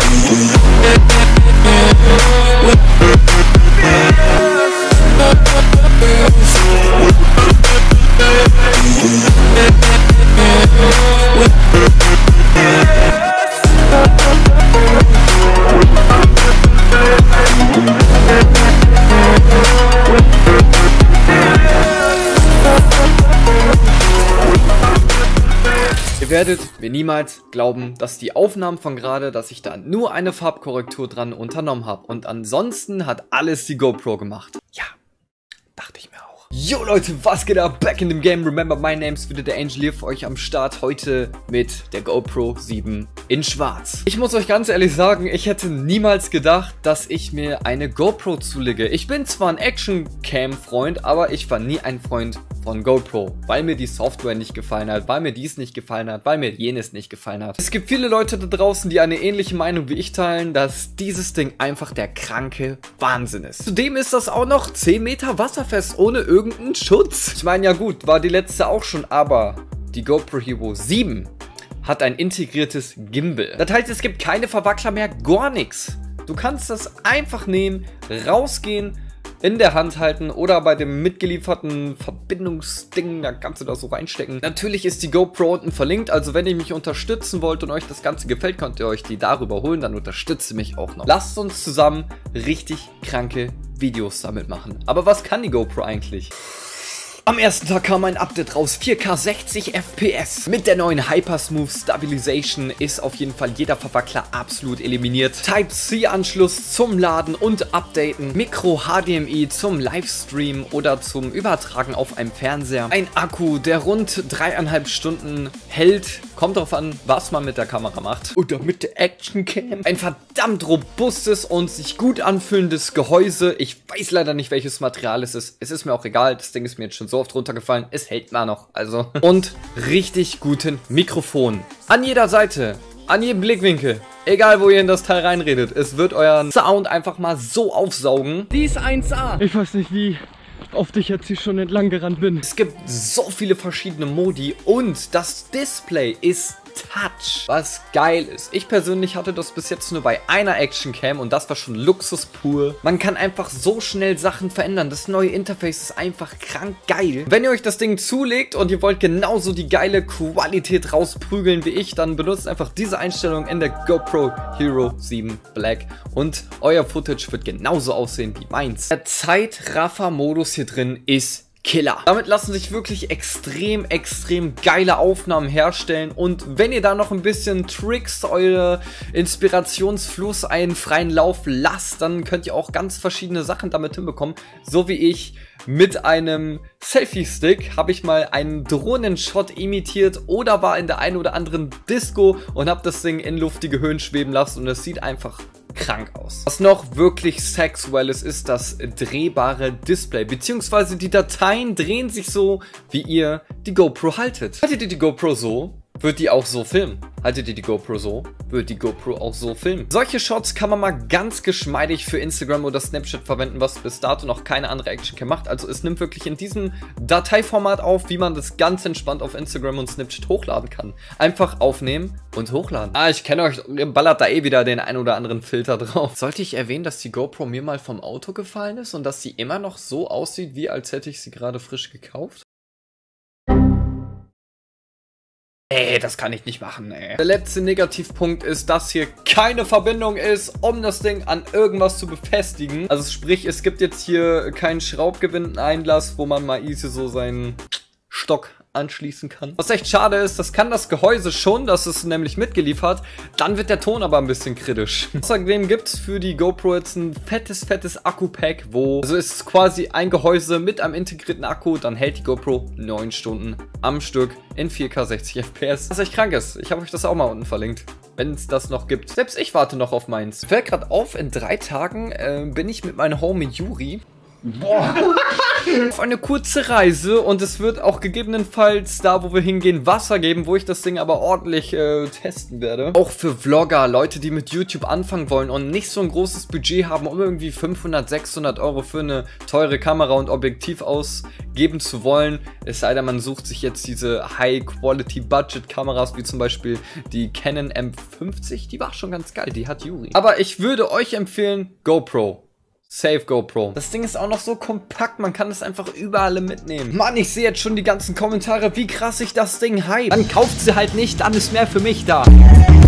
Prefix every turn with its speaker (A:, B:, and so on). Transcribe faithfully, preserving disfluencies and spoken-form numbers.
A: Ihr werdet mir niemals glauben, dass die Aufnahmen von gerade, dass ich da nur eine Farbkorrektur dran unternommen habe. Und ansonsten hat alles die GoPro gemacht. Ja, dachte ich mir auch. Yo Leute, was geht ab? Back in the game. Remember, my name ist wieder der Angel hier für euch am Start. Heute mit der GoPro sieben in schwarz. Ich muss euch ganz ehrlich sagen, ich hätte niemals gedacht, dass ich mir eine GoPro zulege. Ich bin zwar ein Action-Cam-Freund, aber ich war nie ein Freund von GoPro, weil mir die Software nicht gefallen hat, weil mir dies nicht gefallen hat, weil mir jenes nicht gefallen hat. Es gibt viele Leute da draußen, die eine ähnliche Meinung wie ich teilen, dass dieses Ding einfach der kranke Wahnsinn ist. Zudem ist das auch noch zehn Meter wasserfest, ohne irgendeinen Schutz. Ich meine, ja gut, war die letzte auch schon, aber die GoPro Hero sieben hat ein integriertes Gimbal. Das heißt, es gibt keine Verwackler mehr, gar nichts. Du kannst das einfach nehmen, rausgehen, in der Hand halten oder bei dem mitgelieferten Verbindungsding, da kannst du das so reinstecken. Natürlich ist die GoPro unten verlinkt, also wenn ihr mich unterstützen wollt und euch das Ganze gefällt, könnt ihr euch die darüber holen, dann unterstützt ihr mich auch noch. Lasst uns zusammen richtig kranke Videos damit machen. Aber was kann die GoPro eigentlich? Am ersten Tag kam ein Update raus, vier K sechzig F P S. Mit der neuen Hypersmooth Stabilization ist auf jeden Fall jeder Verwackler absolut eliminiert. Type-C-Anschluss zum Laden und Updaten. Micro-H D M I zum Livestream oder zum Übertragen auf einem Fernseher. Ein Akku, der rund dreieinhalb Stunden hält. Kommt darauf an, was man mit der Kamera macht. Oder mit der Action-Cam. Ein verdammt robustes und sich gut anfühlendes Gehäuse. Ich weiß leider nicht, welches Material es ist. Es ist mir auch egal, das Ding ist mir jetzt schon so oft runtergefallen. Es hält mal noch, also. Und richtig guten Mikrofon. An jeder Seite, an jedem Blickwinkel. Egal, wo ihr in das Teil reinredet. Es wird euren Sound einfach mal so aufsaugen.
B: Die ist eins A.
C: Ich weiß nicht, wie oft ich jetzt hier schon entlang gerannt bin.
A: Es gibt so viele verschiedene Modi und das Display ist Touch, was geil ist. Ich persönlich hatte das bis jetzt nur bei einer Action-Cam und das war schon Luxus pur. Man kann einfach so schnell Sachen verändern. Das neue Interface ist einfach krank geil. Wenn ihr euch das Ding zulegt und ihr wollt genauso die geile Qualität rausprügeln wie ich, dann benutzt einfach diese Einstellung in der GoPro Hero sieben Black und euer Footage wird genauso aussehen wie meins. Der Zeitraffer-Modus hier drin ist Killer. Damit lassen sich wirklich extrem, extrem geile Aufnahmen herstellen und wenn ihr da noch ein bisschen Tricks, eure Inspirationsfluss einen freien Lauf lasst, dann könnt ihr auch ganz verschiedene Sachen damit hinbekommen. So wie ich mit einem Selfie-Stick habe ich mal einen Drohnenshot imitiert oder war in der einen oder anderen Disco und habe das Ding in luftige Höhen schweben lassen und es sieht einfach krank aus. Was noch wirklich sexuell ist, ist das drehbare Display, beziehungsweise die Dateien drehen sich so, wie ihr die GoPro haltet. Haltet ihr die GoPro so, wird die auch so filmen. Haltet ihr die GoPro so, wird die GoPro auch so filmen. Solche Shots kann man mal ganz geschmeidig für Instagram oder Snapchat verwenden, was bis dato noch keine andere Actioncam macht. Also es nimmt wirklich in diesem Dateiformat auf, wie man das ganz entspannt auf Instagram und Snapchat hochladen kann. Einfach aufnehmen und hochladen. Ah, ich kenne euch, ihr ballert da eh wieder den ein oder anderen Filter drauf. Sollte ich erwähnen, dass die GoPro mir mal vom Auto gefallen ist und dass sie immer noch so aussieht, wie als hätte ich sie gerade frisch gekauft? Ey, das kann ich nicht machen, ey. Der letzte Negativpunkt ist, dass hier keine Verbindung ist, um das Ding an irgendwas zu befestigen. Also sprich, es gibt jetzt hier keinen Schraubgewindeneinlass, wo man mal easy so seinen Stock anschließen kann. Was echt schade ist, das kann das Gehäuse schon, das ist nämlich mitgeliefert, dann wird der Ton aber ein bisschen kritisch. Außerdem gibt es für die GoPro jetzt ein fettes, fettes Akku-Pack, wo, also ist quasi ein Gehäuse mit einem integrierten Akku, dann hält die GoPro neun Stunden am Stück in vier K sechzig F P S. Was echt krank ist, ich habe euch das auch mal unten verlinkt, wenn es das noch gibt. Selbst ich warte noch auf meins. Fällt gerade auf, in drei Tagen äh, bin ich mit meinem Homie Juri. Boah. auf eine kurze Reise und es wird auch gegebenenfalls da, wo wir hingehen, Wasser geben, wo ich das Ding aber ordentlich äh, testen werde. Auch für Vlogger, Leute, die mit YouTube anfangen wollen und nicht so ein großes Budget haben, um irgendwie fünfhundert, sechshundert Euro für eine teure Kamera und Objektiv ausgeben zu wollen. Es sei denn, man sucht sich jetzt diese High-Quality-Budget-Kameras, wie zum Beispiel die Canon M fünfzig. Die war schon ganz geil, die hat Yuri. Aber ich würde euch empfehlen, GoPro. Safe GoPro. Das Ding ist auch noch so kompakt, man kann es einfach überall mitnehmen. Mann, ich sehe jetzt schon die ganzen Kommentare, wie krass ich das Ding hype. Dann kauft sie halt nicht, dann ist mehr für mich da.